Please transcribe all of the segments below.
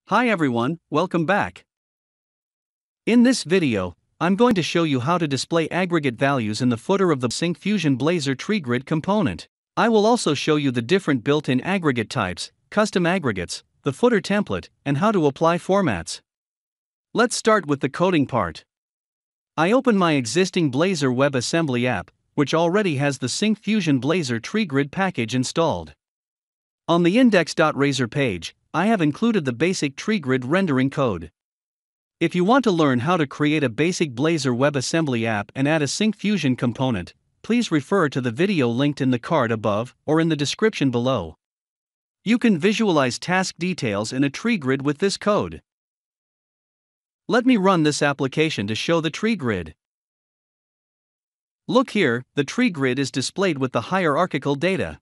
Hi everyone, welcome back. In this video, I'm going to show you how to display aggregate values in the footer of the Syncfusion Blazor TreeGrid component. I will also show you the different built-in aggregate types, custom aggregates, the footer template, and how to apply formats. Let's start with the coding part. I open my existing Blazor Web Assembly app, which already has the Syncfusion Blazor TreeGrid package installed. On the index.razor page, I have included the basic TreeGrid rendering code. If you want to learn how to create a basic Blazor Web Assembly app and add a Syncfusion component, please refer to the video linked in the card above or in the description below. You can visualize task details in a TreeGrid with this code. Let me run this application to show the TreeGrid. Look here, the TreeGrid is displayed with the hierarchical data.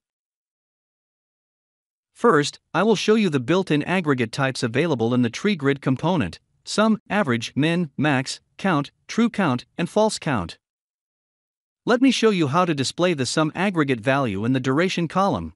First, I will show you the built-in aggregate types available in the TreeGrid component: sum, average, min, max, count, true count, and false count. Let me show you how to display the sum aggregate value in the duration column.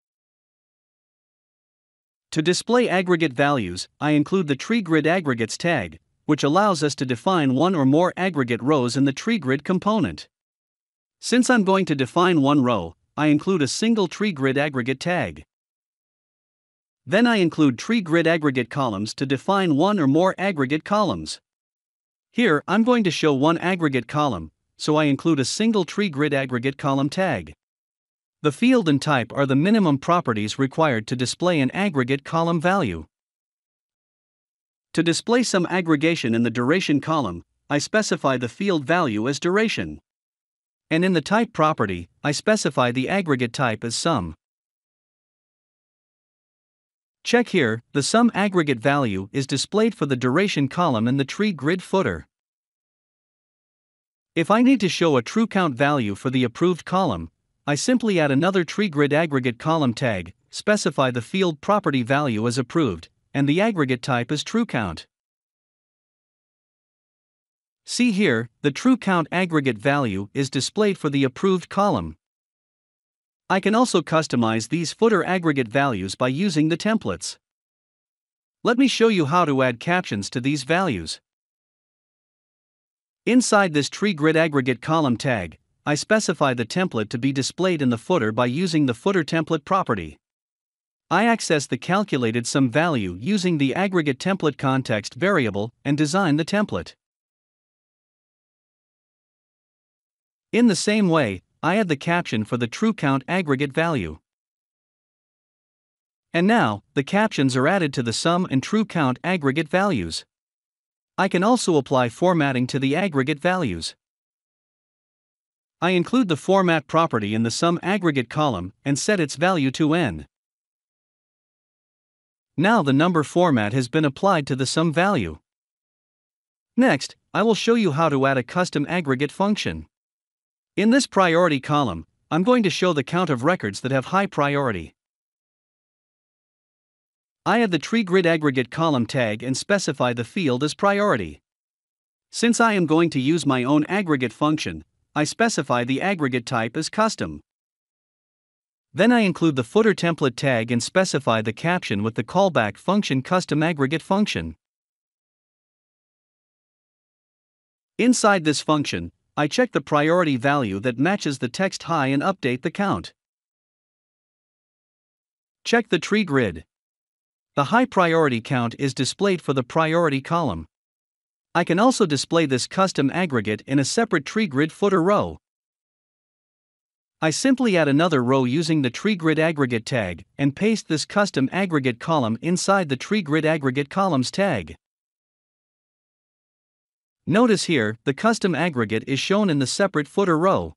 To display aggregate values, I include the TreeGrid aggregates tag, which allows us to define one or more aggregate rows in the TreeGrid component. Since I'm going to define one row, I include a single TreeGrid aggregate tag. Then I include TreeGrid aggregate columns to define one or more aggregate columns. Here, I'm going to show one aggregate column, so I include a single TreeGrid aggregate column tag. The field and type are the minimum properties required to display an aggregate column value. To display some aggregation in the duration column, I specify the field value as duration. And in the type property, I specify the aggregate type as sum. Check here, the sum aggregate value is displayed for the duration column in the TreeGrid footer. If I need to show a true count value for the approved column, I simply add another TreeGrid aggregate column tag, specify the field property value as approved, and the aggregate type as true count. See here, the true count aggregate value is displayed for the approved column. I can also customize these footer aggregate values by using the templates. Let me show you how to add captions to these values. Inside this TreeGrid aggregate column tag, I specify the template to be displayed in the footer by using the footer template property. I access the calculated sum value using the aggregate template context variable and design the template. In the same way, I add the caption for the true count aggregate value. And now, the captions are added to the sum and true count aggregate values. I can also apply formatting to the aggregate values. I include the format property in the sum aggregate column and set its value to n. Now the number format has been applied to the sum value. Next, I will show you how to add a custom aggregate function. In this priority column, I'm going to show the count of records that have high priority. I add the TreeGrid aggregate column tag and specify the field as priority. Since I am going to use my own aggregate function, I specify the aggregate type as custom. Then I include the footer template tag and specify the caption with the callback function custom aggregate function. Inside this function, I check the priority value that matches the text high and update the count. Check the TreeGrid. The high priority count is displayed for the priority column. I can also display this custom aggregate in a separate TreeGrid footer row. I simply add another row using the TreeGrid aggregate tag and paste this custom aggregate column inside the TreeGrid aggregate columns tag. Notice here, the custom aggregate is shown in the separate footer row.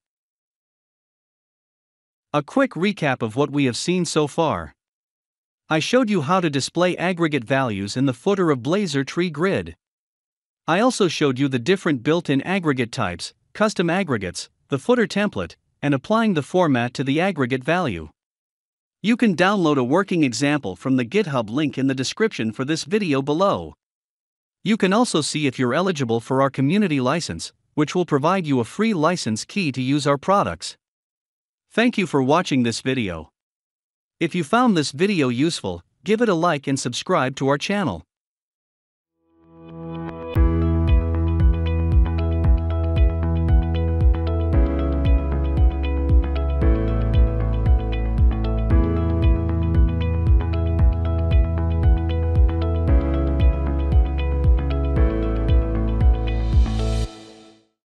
A quick recap of what we have seen so far. I showed you how to display aggregate values in the footer of Blazor TreeGrid. I also showed you the different built-in aggregate types, custom aggregates, the footer template, and applying the format to the aggregate value. You can download a working example from the GitHub link in the description for this video below. You can also see if you're eligible for our community license, which will provide you a free license key to use our products. Thank you for watching this video. If you found this video useful, give it a like and subscribe to our channel.